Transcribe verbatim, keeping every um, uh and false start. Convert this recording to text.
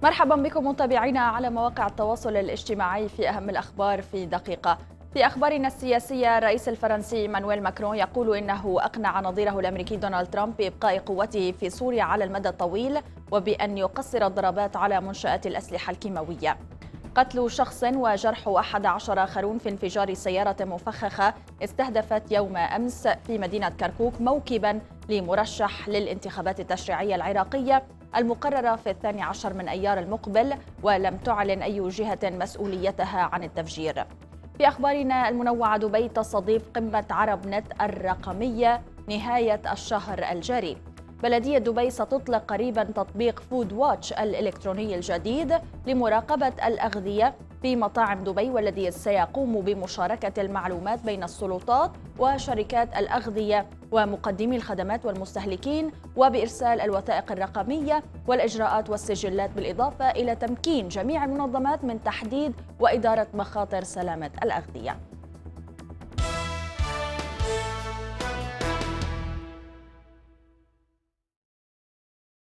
مرحبا بكم متابعينا على مواقع التواصل الاجتماعي في أهم الأخبار في دقيقة. في أخبارنا السياسية، الرئيس الفرنسي مانويل ماكرون يقول إنه أقنع نظيره الأمريكي دونالد ترامب بإبقاء قوته في سوريا على المدى الطويل وبأن يقصر الضربات على منشآت الأسلحة الكيماوية. قتل شخص وجرح أحد عشر آخرون في انفجار سيارة مفخخة استهدفت يوم أمس في مدينة كركوك موكبا لمرشح للانتخابات التشريعية العراقية المقررة في الثاني عشر من أيار المقبل، ولم تعلن أي جهة مسؤوليتها عن التفجير. في أخبارنا المنوعة، دبي تستضيف قمة عرب نت الرقمية نهاية الشهر الجاري. بلدية دبي ستطلق قريبا تطبيق فود واتش الإلكتروني الجديد لمراقبة الأغذية في مطاعم دبي، والذي سيقوم بمشاركة المعلومات بين السلطات وشركات الأغذية ومقدمي الخدمات والمستهلكين، وبإرسال الوثائق الرقمية والإجراءات والسجلات، بالإضافة إلى تمكين جميع المنظمات من تحديد وإدارة مخاطر سلامة الأغذية.